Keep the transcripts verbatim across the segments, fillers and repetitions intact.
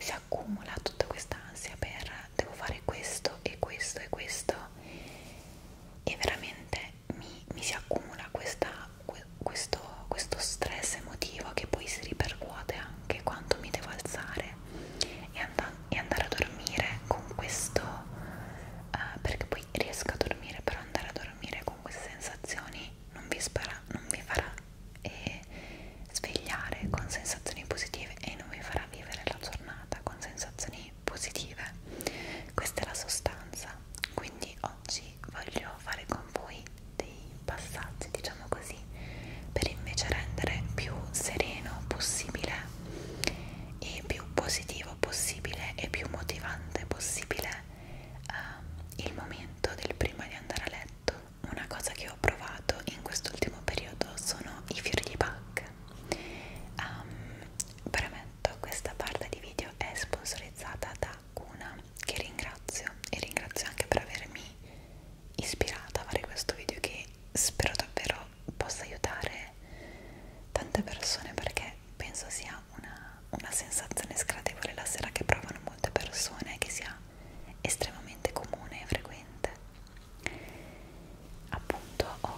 si accumula tutta questa ansia per devo fare questo e questo e questo, e veramente mi, mi si accumula questa, questo, questo stress emotivo che poi si ripercuote anche quando mi devo alzare e, and e andare a dormire con questo, uh, perché poi riesco a dormire, però andare a dormire con queste sensazioni non vi, spara, non vi farà eh, svegliare con sensazioni positive e non vi farà vivere la giornata con sensazioni positive. Questa è la sostanza. Quindi oggi voglio fare con voi dei passaggi, diciamo così, per invece rendere più sereno possibile e più positivo possibile e più motivante possibile uh, il momento del prima di andare a letto. Una cosa che ho provato in quest'ultimo periodo sono i fiori di Bach. Um, premetto, questa parte di video è sponsorizzata da Cuna, che ringrazio, e ringrazio anche per avermi ispirata a fare questo video, che spero davvero possa aiutare tante persone, perché penso sia una, una sensazione sgradevole la sera che provano molte persone, che sia estremamente comune e frequente. Appunto ho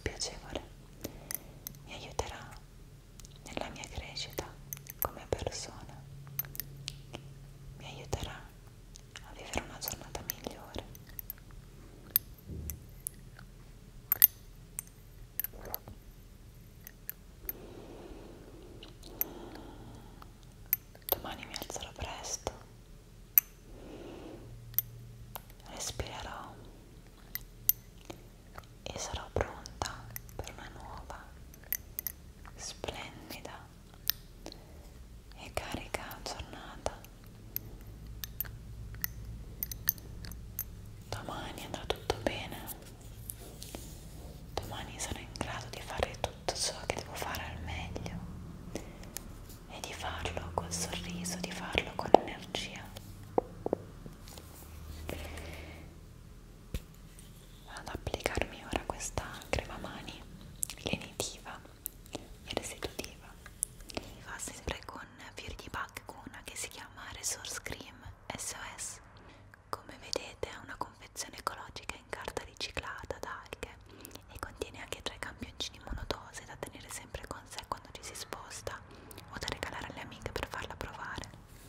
piacevole, mi aiuterà nella mia crescita come persona, mi aiuterà a vivere una giornata migliore. Domani mi alzerò presto, respirerò e sarò pronta per una nuova, splendida e carica giornata. Domani andrà tutto bene, domani sarò in grado di fare tutto ciò che devo fare al meglio e di farlo col sorriso, di farlo con energia. Vado ad applicarmi ora questa crema mani lenitiva e restitutiva. Mi fa sempre con fiori di Bakun che si chiama Resource Cream S O S. Come vedete ha una confezione ecologica in carta riciclata ad alghe e contiene anche tre campioncini monodose da tenere sempre con sé quando ci si sposta o da regalare alle amiche per farla provare.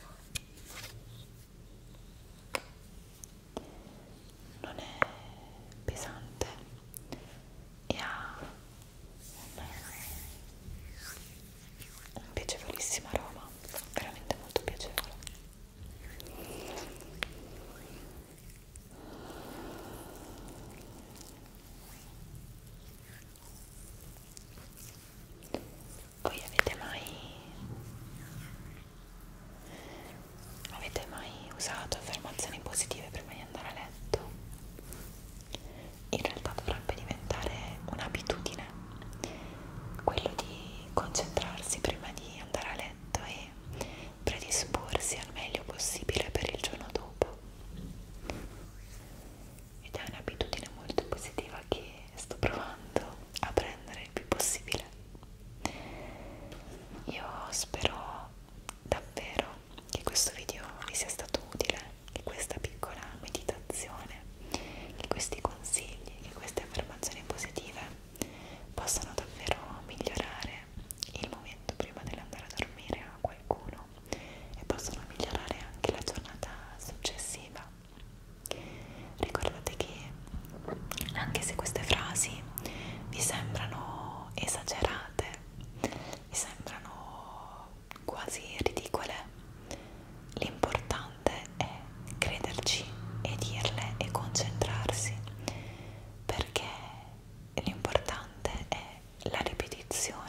Non è pesante e ha un, un piacevolissimo aroma, veramente molto piacevole. Voi avete mai avete mai usato affermazioni positive prima di andare a letto? In realtà dovrebbe diventare un'abitudine quello di concentrarsi prima di andare a letto e predisporsi al meglio possibile per il giorno dopo. Ed è un'abitudine molto positiva che sto provando a prendere il più possibile. Io spero davvero che questo video vi sia stato utile, che questa piccola meditazione, che questi consigli, che queste affermazioni positive possano davvero migliorare il momento prima dell'andare a dormire a qualcuno e possono migliorare anche la giornata successiva. Ricordate che anche se queste frasi vi sembrano esagerate, vi sembrano quasi ridicole, l'importante è crederci e dirle e concentrarsi, perché l'importante è la ripetizione